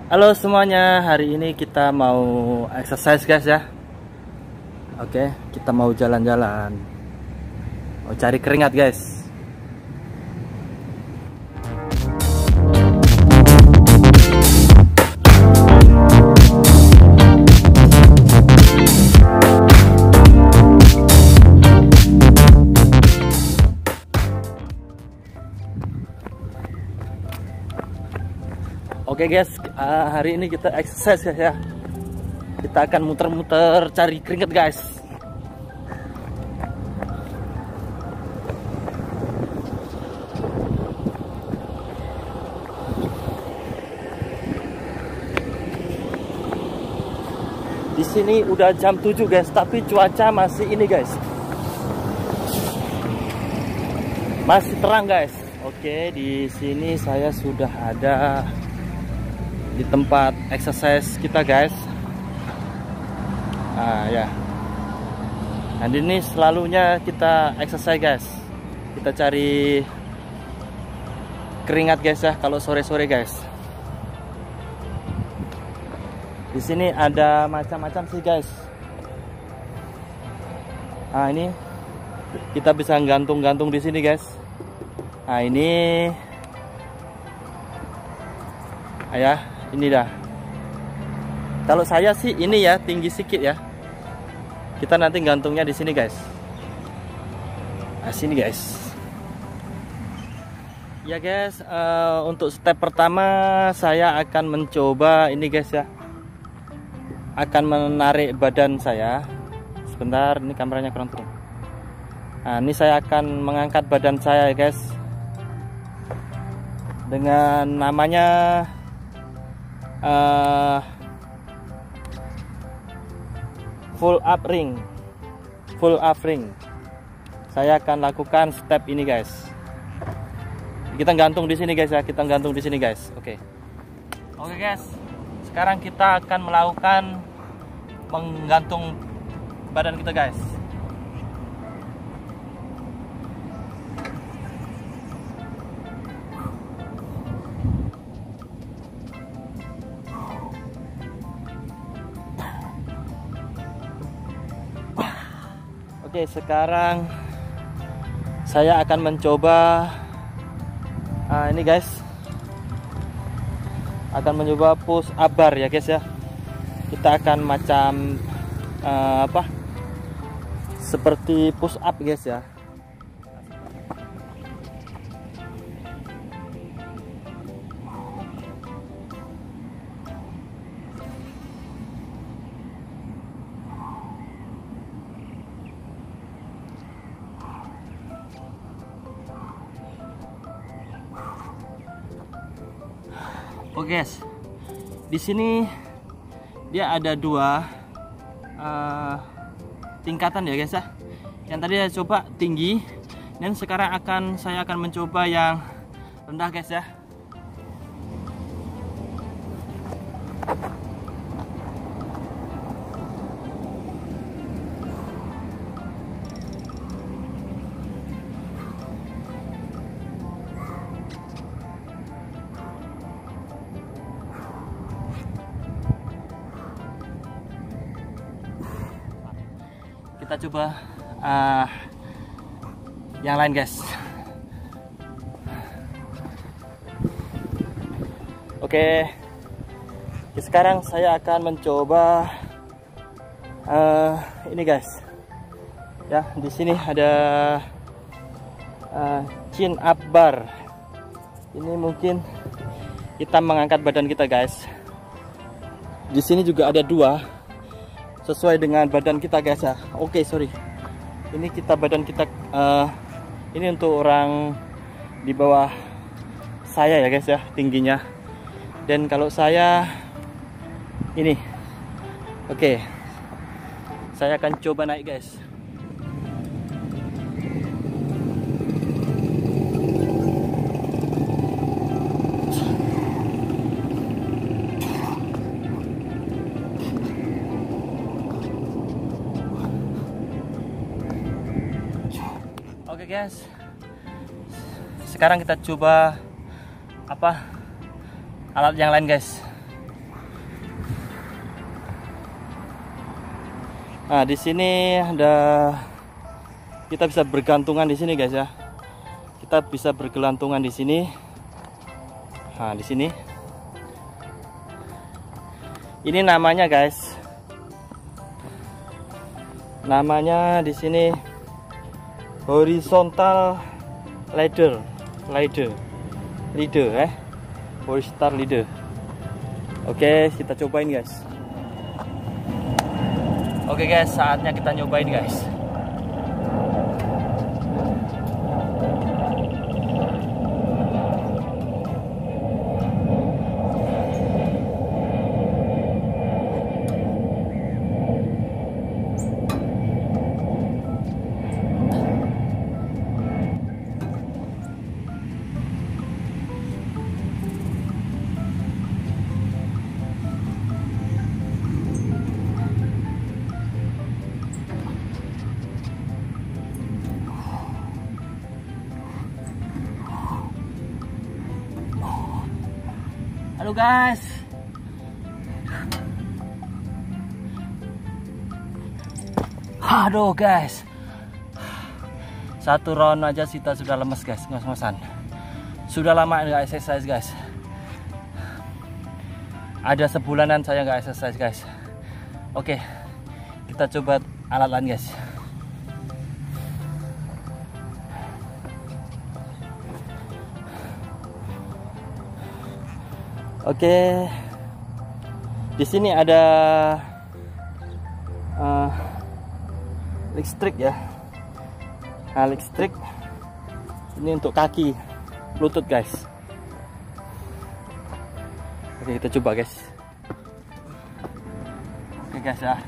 Halo semuanya, hari ini kita mau exercise guys ya. Oke, kita mau jalan-jalan, mau cari keringat guys. Oke guys, hari ini kita exercise guys ya. Kita akan muter-muter cari keringat guys. Di sini udah jam 7 guys, tapi cuaca masih ini guys. Masih terang guys. Oke, di sini saya sudah ada di tempat exercise kita guys. Ya. Dan ini selalunya kita exercise guys. Kita cari keringat guys ya kalau sore-sore guys. Di sini ada macam-macam sih guys. Ini kita bisa gantung-gantung di sini guys. Ini ya, ini dah. Kalau saya sih ini ya tinggi sedikit ya. Kita nanti gantungnya di sini guys. Sini guys. Ya guys, untuk step pertama saya akan mencoba ini guys ya. Akan menarik badan saya. Sebentar, ini kameranya kurang turun. Ini saya akan mengangkat badan saya ya guys. Dengan namanya full up ring. Saya akan lakukan step ini guys. Kita gantung di sini guys ya. Kita gantung di sini guys. Oke guys. Sekarang kita akan melakukan menggantung badan kita guys. Oke, sekarang saya akan mencoba ini guys. Akan mencoba push up bar ya guys ya. Kita akan macam seperti push up guys ya. Oke guys, di sini dia ada dua tingkatan ya guys ya. Yang tadi saya coba tinggi, dan sekarang saya akan mencoba yang rendah guys ya. Kita coba yang lain guys. Oke, sekarang saya akan mencoba ini guys. Ya, di sini ada chin up bar. Ini mungkin kita mengangkat badan kita guys. Di sini juga ada dua, sesuai dengan badan kita guys ya. Oke, sorry. Ini badan kita ini untuk orang di bawah saya ya guys ya, tingginya. Dan kalau saya ini, oke, saya akan coba naik guys. Oke guys, sekarang kita coba alat yang lain guys. Nah, di sini ada, kita bisa bergantungan di sini guys ya. Kita bisa bergelantungan di sini. Nah, di sini. Ini namanya guys. Namanya di sini horizontal ladder. Horizontal ladder. Oke, kita cobain guys. Oke guys, saatnya kita nyobain guys. Halo guys. Aduh guys. Satu round aja kita sudah lemes guys, ngos-ngosan. Sudah lama nggak exercise guys. Ada sebulanan saya nggak exercise guys. Oke, kita coba alat lain guys. Oke, di sini ada listrik ya. Nah, listrik ini untuk kaki, lutut guys. Oke, kita coba guys. Oke guys ya.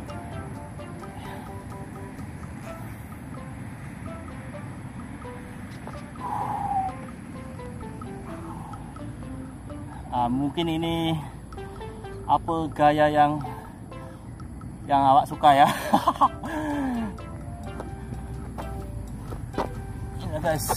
Mungkin ini apa gaya yang awak suka ya. Ya guys.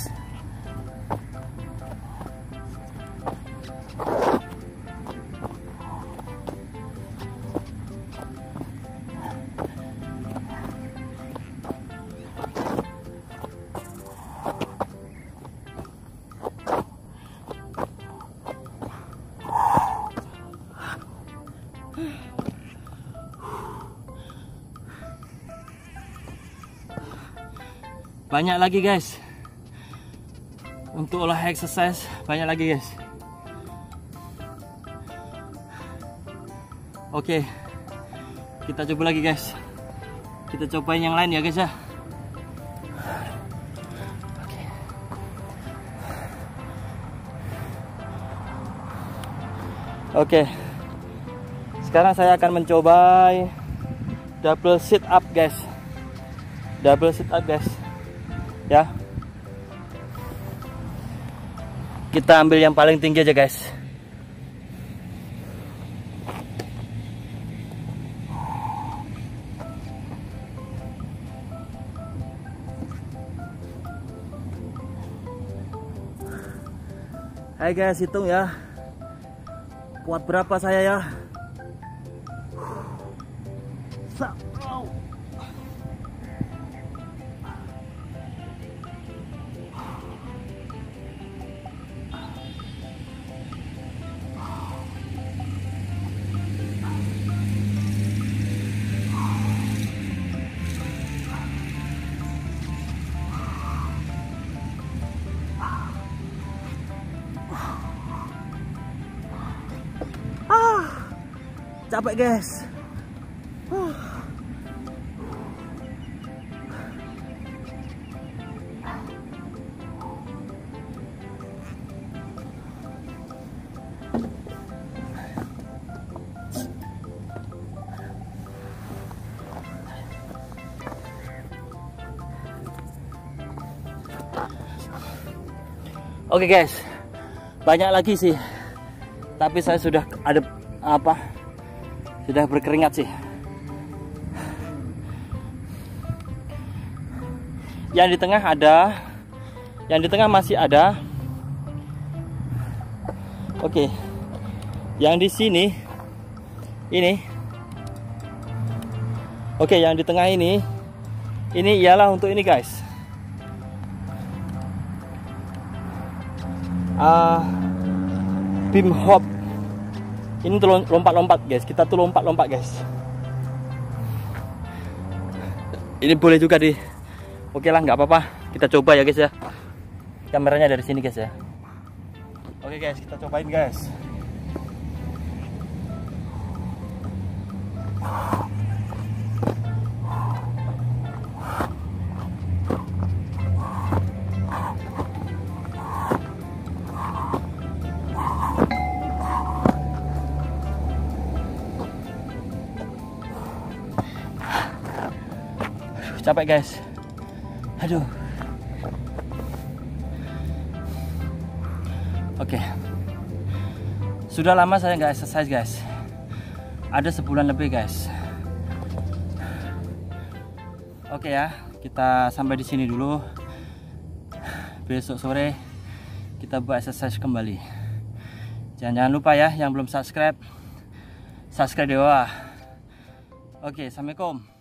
Banyak lagi guys. Untuk olah exercise banyak lagi guys. Oke, kita coba lagi guys. Kita cobain yang lain ya guys ya. Oke. Sekarang saya akan mencoba double sit up guys. Double sit up guys. Ya. Kita ambil yang paling tinggi aja guys. Hai guys, hitung ya. Kuat berapa saya ya? Capek guys. Oke guys, banyak lagi sih, tapi saya sudah ada sudah berkeringat sih. Yang di tengah ada, yang di tengah masih ada. Oke, yang di sini ini Oke, yang di tengah ini ialah untuk ini guys. Beam hop. Ini tuh lompat-lompat guys. Kita tuh lompat-lompat guys. Ini boleh juga di. Oke lah, nggak apa-apa. Kita coba ya guys ya. Kameranya dari sini guys ya. Oke guys, kita cobain guys. Capek guys. Aduh. Oke. Sudah lama saya nggak exercise guys. Ada sebulan lebih guys. Oke ya, kita sampai di sini dulu. Besok sore kita buat exercise kembali. Jangan lupa ya yang belum subscribe di bawah. Oke, assalamualaikum.